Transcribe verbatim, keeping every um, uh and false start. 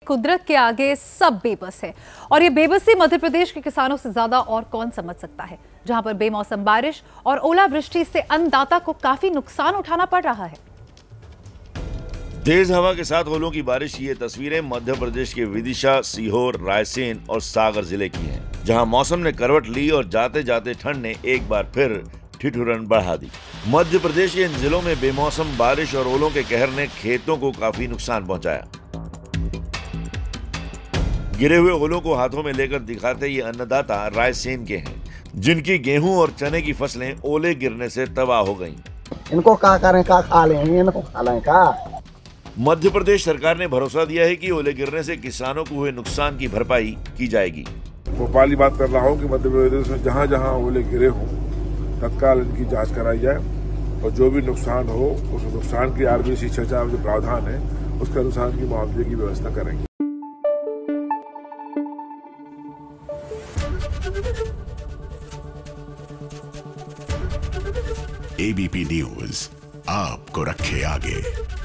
कुदरत के आगे सब बेबस है और ये बेबसी मध्य प्रदेश के किसानों से ज्यादा और कौन समझ सकता है, जहां पर बेमौसम बारिश और ओलावृष्टि से अन्नदाता को काफी नुकसान उठाना पड़ रहा है। तेज हवा के साथ ओलों की बारिश। ये तस्वीरें मध्य प्रदेश के विदिशा, सीहोर, रायसेन और सागर जिले की हैं, जहां मौसम ने करवट ली और जाते जाते ठंड ने एक बार फिर ठिठुरन बढ़ा दी। मध्य प्रदेश के इन जिलों में बेमौसम बारिश और ओलों के कहर ने खेतों को काफी नुकसान पहुंचाया। गिरे हुए ओलों को हाथों में लेकर दिखाते ये अन्नदाता रायसेन के हैं, जिनकी गेहूं और चने की फसलें ओले गिरने से तबाह हो गईं। इनको क्या करें, क्या खा लें, इनको खा लें क्या? मध्य प्रदेश सरकार ने भरोसा दिया है कि ओले गिरने से किसानों को हुए नुकसान की भरपाई की जाएगी। भोपाल की बात कर रहा हूँ कि मध्य प्रदेश में जहाँ जहाँ ओले गिरे हों तत्काल इनकी जांच कराई जाए और जो भी नुकसान हो उस नुकसान की आरबीसी छह चार जो प्रावधान है उसके अनुसार की मुआवजे की व्यवस्था करेंगे। एबीपी न्यूज आपको रखे आगे।